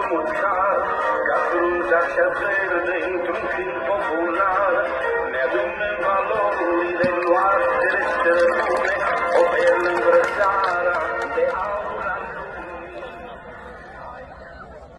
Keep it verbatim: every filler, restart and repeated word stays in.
măcar, ca frunza cea verde într-un film popular, ne adună valorile noastre străbune, o perlă îmbrățara de